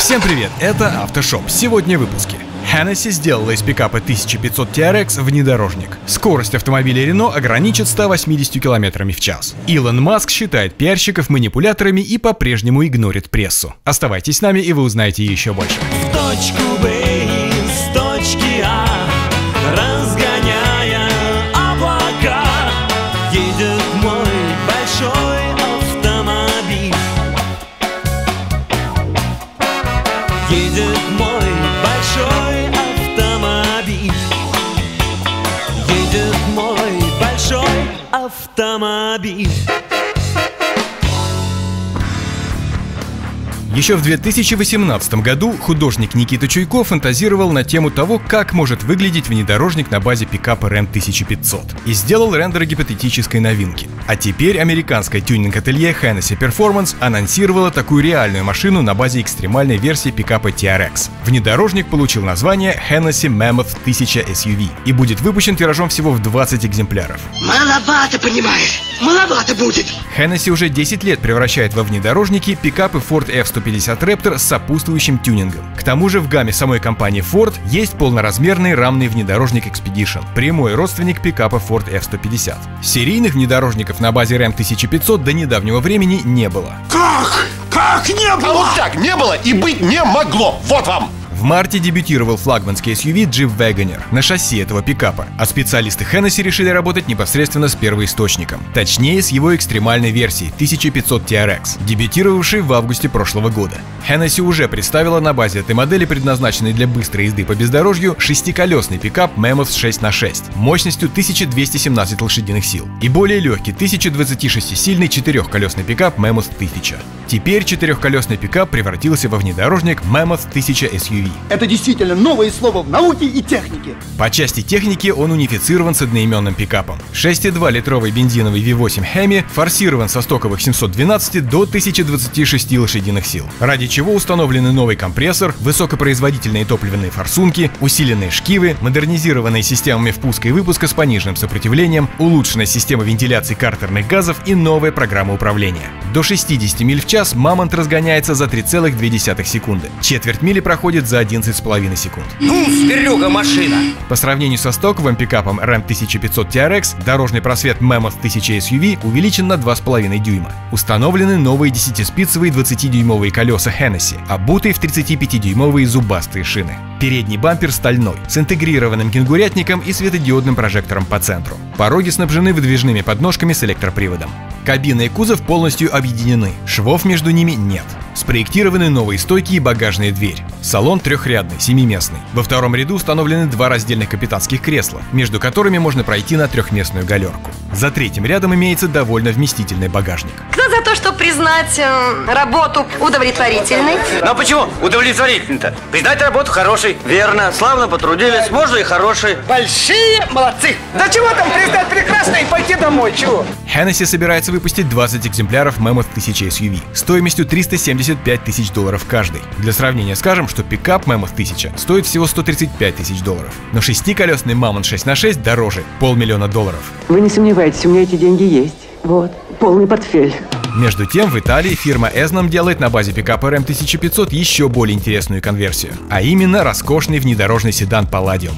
Всем привет, это Автошоп. Сегодня в выпуске. Hennessy сделала из пикапа 1500 TRX внедорожник. Скорость автомобиля Renault ограничит 180 км в час. Илон Маск считает пиарщиков манипуляторами и по-прежнему игнорит прессу. Оставайтесь с нами, и вы узнаете еще больше. В точку Б из точки А, разгоняя облака, едет мой большой автомобиль. Едет мой большой автомобиль. Едет мой большой автомобиль. Еще в 2018 году художник Никита Чуйко фантазировал на тему того, как может выглядеть внедорожник на базе пикапа Ram 1500, и сделал рендеры гипотетической новинки. А теперь американское тюнинг-ателье Hennessy Performance анонсировало такую реальную машину на базе экстремальной версии пикапа TRX. Внедорожник получил название Hennessy Mammoth 1000 SUV и будет выпущен тиражом всего в 20 экземпляров. Маловато, понимаешь? Маловато будет. Hennessy уже 10 лет превращает во внедорожники пикапы Ford F-150 Raptor с сопутствующим тюнингом. К тому же в гамме самой компании Ford есть полноразмерный рамный внедорожник Expedition, прямой родственник пикапа Ford F-150. Серийных внедорожников на базе Ram 1500 до недавнего времени не было. Как не было? А вот так не было и быть не могло. Вот вам! В марте дебютировал флагманский SUV Jeep Wagoneer на шасси этого пикапа, а специалисты Hennessy решили работать непосредственно с первоисточником, точнее с его экстремальной версией 1500 TRX, дебютировавшей в августе прошлого года. Hennessy уже представила на базе этой модели, предназначенной для быстрой езды по бездорожью, шестиколесный пикап Mammoth 6х6 мощностью 1217 лошадиных сил и более легкий 1026-сильный четырехколесный пикап Mammoth 1000. Теперь четырехколесный пикап превратился во внедорожник Mammoth 1000 SUV. Это действительно новое слово в науке и технике. По части техники он унифицирован с одноименным пикапом. 6,2-литровый бензиновый V8 Hemi форсирован со стоковых 712 до 1026 лошадиных сил, ради чего установлены новый компрессор, высокопроизводительные топливные форсунки, усиленные шкивы, модернизированные системами впуска и выпуска с пониженным сопротивлением, улучшенная система вентиляции картерных газов и новая программа управления. До 60 миль в час Мамонт разгоняется за 3,2 секунды. Четверть мили проходит за 11,5 секунд. Ну, зверюга машина. По сравнению со стоковым пикапом Ram 1500 TRX, дорожный просвет Mammoth 1000 SUV увеличен на 2,5 дюйма. Установлены новые 10-спицевые 20-дюймовые колеса Hennessy, обутые в 35-дюймовые зубастые шины. Передний бампер стальной, с интегрированным кенгурятником и светодиодным прожектором по центру. Пороги снабжены выдвижными подножками с электроприводом. Кабина и кузов полностью объединены, швов между ними нет. Спроектированы новые стойки и багажная дверь. Салон трехрядный, 7-местный. Во втором ряду установлены два раздельных капитанских кресла, между которыми можно пройти на трехместную галерку. За третьим рядом имеется довольно вместительный багажник. Кто за то, чтобы признать работу удовлетворительной? Ну а почему удовлетворительно-то? Признать работу хорошей. Верно, славно потрудились, можно и хорошей. Большие молодцы. Да чего там признать прекрасно и пойти домой, чего? Hennessy собирается выпустить 20 экземпляров Mammoth 1000 SUV стоимостью $375 тысяч каждый. Для сравнения скажем, что пикап Mammoth 1000 стоит всего $135 тысяч. Но шестиколесный Mammoth 6х6 дороже – $500 000. Вы не сомневайтесь, у меня эти деньги есть. Вот, полный портфель. Между тем, в Италии фирма Esnam делает на базе пикапа Ram 1500 еще более интересную конверсию, а именно роскошный внедорожный седан Palladium.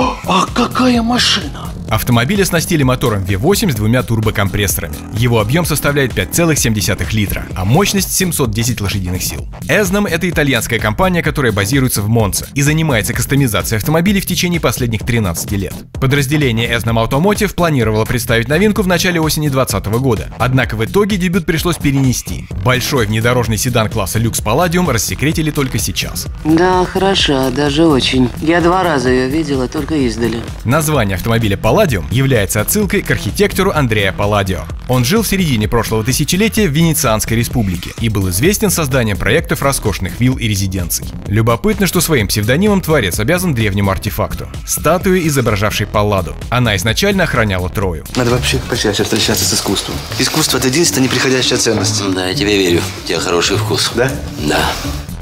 А какая машина? Автомобиль оснастили мотором V8 с двумя турбокомпрессорами. Его объем составляет 5,7 литра, а мощность 710 лошадиных сил. Esnam — это итальянская компания, которая базируется в Монце и занимается кастомизацией автомобилей в течение последних 13 лет. Подразделение Esnam Automotive планировало представить новинку в начале осени 2020 года, однако в итоге дебют пришлось перенести. Большой внедорожный седан класса люкс Palladium рассекретили только сейчас. Да, хороша, даже очень. Я 2 раза ее видела, только издали. Название автомобиля Palladium является отсылкой к архитектору Андреа Палладио. Он жил в середине прошлого тысячелетия в Венецианской республике и был известен созданием проектов роскошных вилл и резиденций. Любопытно, что своим псевдонимом творец обязан древнему артефакту – статуе, изображавшей Палладу. Она изначально охраняла Трою. Надо вообще почаще встречаться с искусством. Искусство – это единственная неприходящая ценность. Да, я тебе верю. У тебя хороший вкус. Да? Да.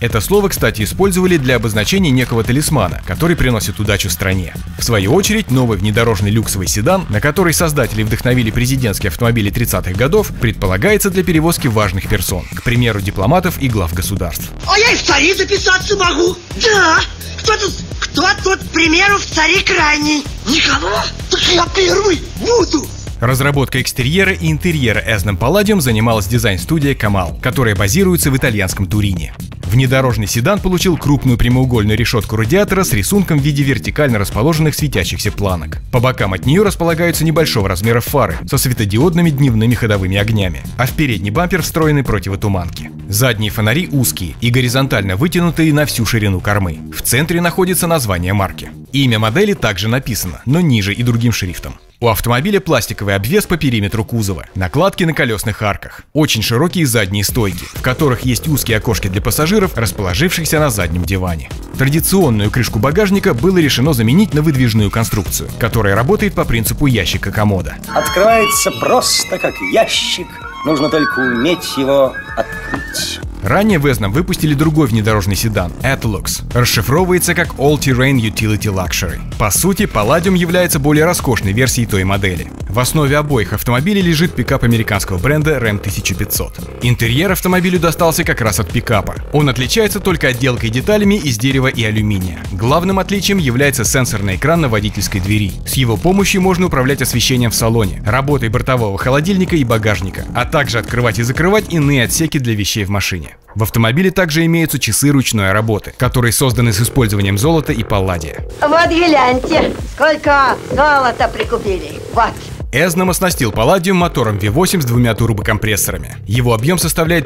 Это слово, кстати, использовали для обозначения некого талисмана, который приносит удачу стране. В свою очередь, новый внедорожный люксовый седан, на который создатели вдохновили президентские автомобили 30-х годов, предполагается для перевозки важных персон, к примеру, дипломатов и глав государств. А я и в цари записаться могу. Да. Кто тут, к примеру, в цари крайний? Никого? Так я первый буду. Разработкой экстерьера и интерьера Эзнем Палладиум занималась дизайн-студия Камал, которая базируется в итальянском Турине. Внедорожный седан получил крупную прямоугольную решетку радиатора с рисунком в виде вертикально расположенных светящихся планок. По бокам от нее располагаются небольшого размера фары со светодиодными дневными ходовыми огнями, а в передний бампер встроены противотуманки. Задние фонари узкие и горизонтально вытянутые на всю ширину кормы. В центре находится название марки. Имя модели также написано, но ниже и другим шрифтом. У автомобиля пластиковый обвес по периметру кузова, накладки на колесных арках, очень широкие задние стойки, в которых есть узкие окошки для пассажиров, расположившихся на заднем диване. Традиционную крышку багажника было решено заменить на выдвижную конструкцию, которая работает по принципу ящика-комода. Открывается просто как ящик, нужно только уметь его открыть. Ранее в Эзнем выпустили другой внедорожный седан Atlux. Расшифровывается как All Terrain Utility Luxury. По сути, Palladium является более роскошной версией той модели. В основе обоих автомобилей лежит пикап американского бренда Ram 1500. Интерьер автомобилю достался как раз от пикапа. Он отличается только отделкой деталями из дерева и алюминия. Главным отличием является сенсорный экран на водительской двери. С его помощью можно управлять освещением в салоне, работой бортового холодильника и багажника, а также открывать и закрывать иные отсеки для вещей в машине. В автомобиле также имеются часы ручной работы, которые созданы с использованием золота и палладия. Вот гляньте, сколько золота прикупили. Вот. Эзнем оснастил Palladium мотором V8 с двумя турбокомпрессорами. Его объем составляет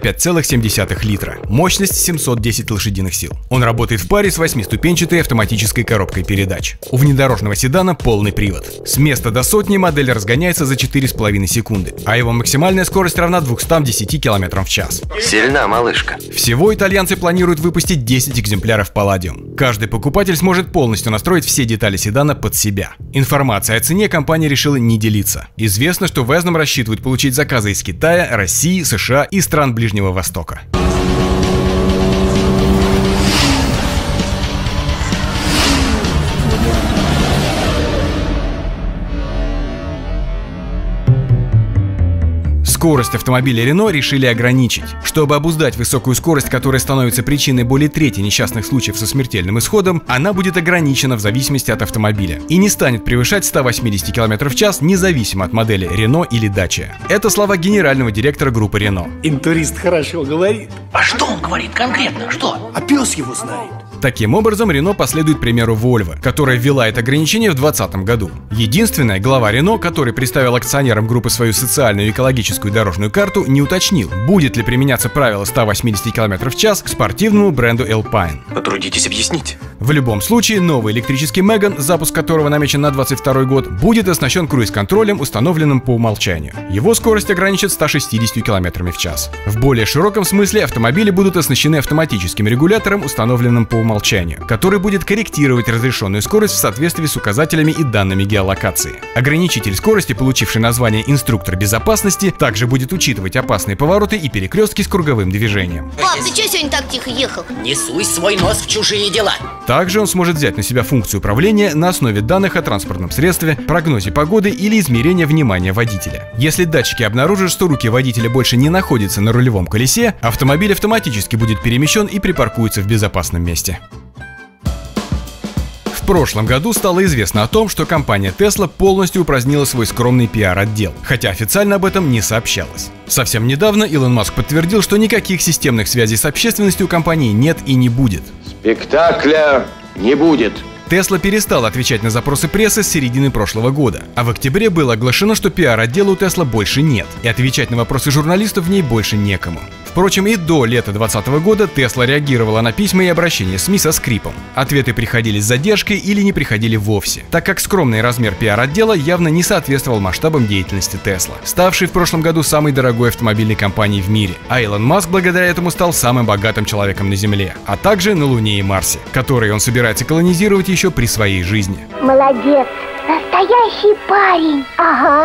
5,7 литра, мощность 710 лошадиных сил. Он работает в паре с 8-ступенчатой автоматической коробкой передач. У внедорожного седана полный привод. С места до сотни модель разгоняется за 4,5 секунды, а его максимальная скорость равна 210 км в час. Сильна малышка. Всего итальянцы планируют выпустить 10 экземпляров Palladium. Каждый покупатель сможет полностью настроить все детали седана под себя. Информация о цене компания решила не делиться. Известно, что в Эзнем рассчитывают получить заказы из Китая, России, США и стран Ближнего Востока. Скорость автомобиля Renault решили ограничить. Чтобы обуздать высокую скорость, которая становится причиной более трети несчастных случаев со смертельным исходом, она будет ограничена в зависимости от автомобиля и не станет превышать 180 км в час, независимо от модели Renault или Dacia. Это слова генерального директора группы Renault. Интурист хорошо говорит. А что он говорит конкретно? Что? А пес его знает. Таким образом, Renault последует примеру Volvo, которая ввела это ограничение в 2020 году. Единственное, глава Renault, который представил акционерам группы свою социальную и экологическую дорожную карту, не уточнил, будет ли применяться правило 180 км в час к спортивному бренду Alpine. Потрудитесь объяснить. В любом случае, новый электрический Megane, запуск которого намечен на 2022 год, будет оснащен круиз-контролем, установленным по умолчанию. Его скорость ограничит 160 км в час. В более широком смысле автомобили будут оснащены автоматическим регулятором, установленным по умолчанию, который будет корректировать разрешенную скорость в соответствии с указателями и данными геолокации. Ограничитель скорости, получивший название «Инструктор безопасности», также будет учитывать опасные повороты и перекрестки с круговым движением. Пап, ты что сегодня так тихо ехал? Не суй свой нос в чужие дела. Также он сможет взять на себя функцию управления на основе данных о транспортном средстве, прогнозе погоды или измерения внимания водителя. Если датчики обнаружат, что руки водителя больше не находятся на рулевом колесе, автомобиль автоматически будет перемещен и припаркуется в безопасном месте. В прошлом году стало известно о том, что компания Tesla полностью упразднила свой скромный пиар-отдел, хотя официально об этом не сообщалось. Совсем недавно Илон Маск подтвердил, что никаких системных связей с общественностью у компании нет и не будет. Спектакля не будет. Tesla перестала отвечать на запросы прессы с середины прошлого года, а в октябре было оглашено, что пиар-отдела у Tesla больше нет, и отвечать на вопросы журналистов в ней больше некому. Впрочем, и до лета 2020 года Tesla реагировала на письма и обращения СМИ со скрипом. Ответы приходили с задержкой или не приходили вовсе, так как скромный размер пиар-отдела явно не соответствовал масштабам деятельности Tesla, ставшей в прошлом году самой дорогой автомобильной компанией в мире. А Илон Маск благодаря этому стал самым богатым человеком на Земле, а также на Луне и Марсе, которые он собирается колонизировать еще при своей жизни. Молодец, настоящий парень, ага.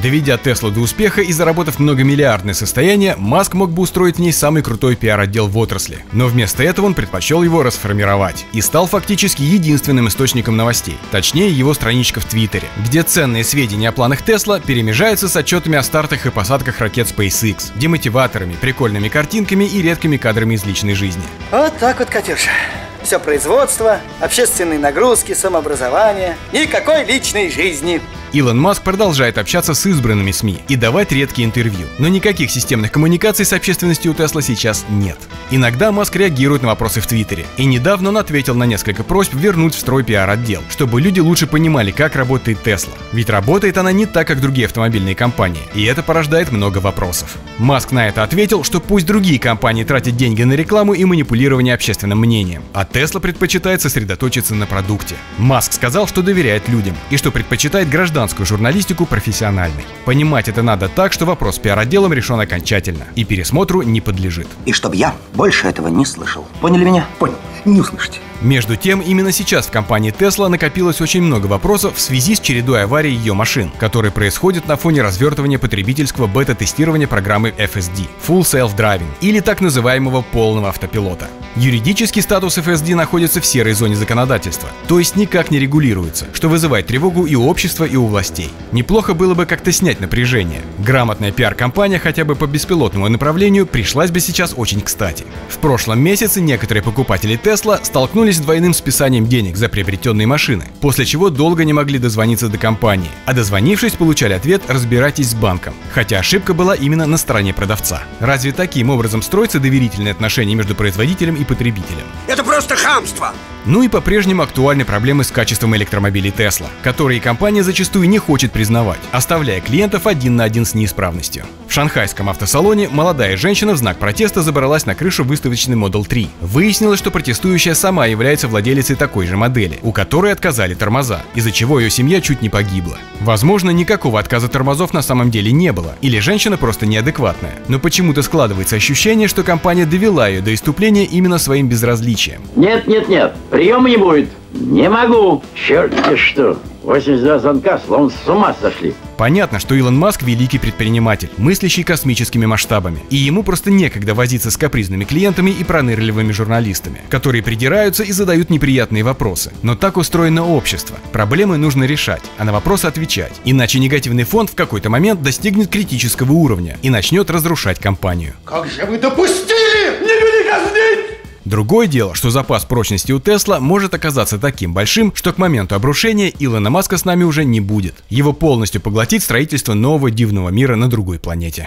Доведя Теслу до успеха и заработав многомиллиардное состояние, Маск мог бы устроить в ней самый крутой пиар-отдел в отрасли. Но вместо этого он предпочел его расформировать и стал фактически единственным источником новостей. Точнее, его страничка в Твиттере, где ценные сведения о планах Тесла перемежаются с отчетами о стартах и посадках ракет SpaceX, демотиваторами, прикольными картинками и редкими кадрами из личной жизни. Вот так вот, Катюша. Все производство, общественные нагрузки, самообразование, никакой личной жизни. Илон Маск продолжает общаться с избранными СМИ и давать редкие интервью, но никаких системных коммуникаций с общественностью у Тесла сейчас нет. Иногда Маск реагирует на вопросы в Твиттере, и недавно он ответил на несколько просьб вернуть в строй пиар-отдел, чтобы люди лучше понимали, как работает Тесла. Ведь работает она не так, как другие автомобильные компании, и это порождает много вопросов. Маск на это ответил, что пусть другие компании тратят деньги на рекламу и манипулирование общественным мнением, а Тесла предпочитает сосредоточиться на продукте. Маск сказал, что доверяет людям и что предпочитает гражданскую журналистику профессиональной. Понимать это надо так, что вопрос с пиар-отделом решен окончательно и пересмотру не подлежит. И чтобы я больше этого не слышал. Поняли меня? Понял. Не услышите. Между тем, именно сейчас в компании Tesla накопилось очень много вопросов в связи с чередой аварий ее машин, которые происходят на фоне развертывания потребительского бета-тестирования программы FSD – Full Self Driving, или так называемого полного автопилота. Юридический статус FSD находится в серой зоне законодательства, то есть никак не регулируется, что вызывает тревогу и у общества, и у властей. Неплохо было бы как-то снять напряжение. Грамотная пиар-компания хотя бы по беспилотному направлению пришлась бы сейчас очень кстати. В прошлом месяце некоторые покупатели Tesla столкнулись с двойным списанием денег за приобретенные машины, после чего долго не могли дозвониться до компании, а дозвонившись, получали ответ «разбирайтесь с банком», хотя ошибка была именно на стороне продавца. Разве таким образом строятся доверительные отношения между производителем и потребителем? Это просто хамство! Ну и по-прежнему актуальны проблемы с качеством электромобилей Tesla, которые компания зачастую не хочет признавать, оставляя клиентов один на один с неисправностью. В шанхайском автосалоне молодая женщина в знак протеста забралась на крышу выставочной Model 3. Выяснилось, что протестующая сама является владелицей такой же модели, у которой отказали тормоза, из-за чего ее семья чуть не погибла. Возможно, никакого отказа тормозов на самом деле не было, или женщина просто неадекватная, но почему-то складывается ощущение, что компания довела ее до исступления именно своим безразличием. Нет, приема не будет. Не могу. Черт-те что. 82 звонка, словно с ума сошли. Понятно, что Илон Маск великий предприниматель, мыслящий космическими масштабами, и ему просто некогда возиться с капризными клиентами и пронырливыми журналистами, которые придираются и задают неприятные вопросы. Но так устроено общество. Проблемы нужно решать, а на вопросы отвечать. Иначе негативный фон в какой-то момент достигнет критического уровня и начнет разрушать компанию. Как же вы допустили? Не люди казнить! Другое дело, что запас прочности у Tesla может оказаться таким большим, что к моменту обрушения Илона Маска с нами уже не будет. Его полностью поглотит строительство нового дивного мира на другой планете.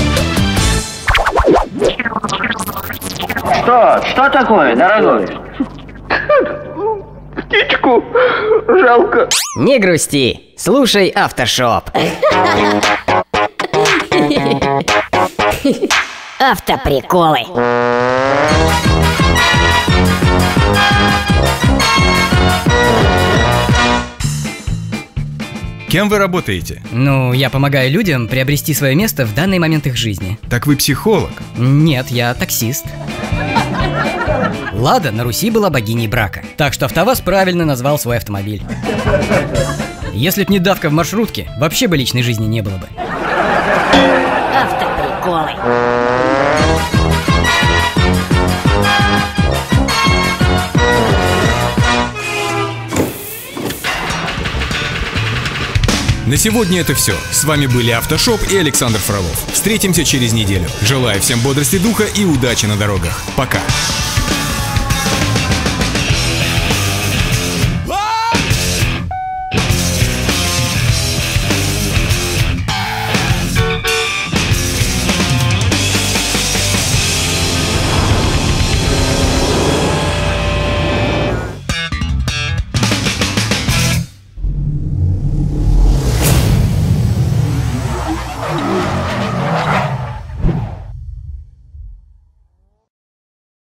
Что такое, дорогой? Птичку жалко. Не грусти, слушай Автошоп. Автоприколы. Кем вы работаете? Ну, я помогаю людям приобрести свое место в данный момент их жизни. Так вы психолог? Нет, я таксист. Лада на Руси была богиней брака, так что АвтоВАЗ правильно назвал свой автомобиль. Если б не давка в маршрутке, вообще бы личной жизни не было бы. Автоприколы. На сегодня это все. С вами были Автошоп и Александр Фролов. Встретимся через неделю. Желаю всем бодрости духа и удачи на дорогах. Пока.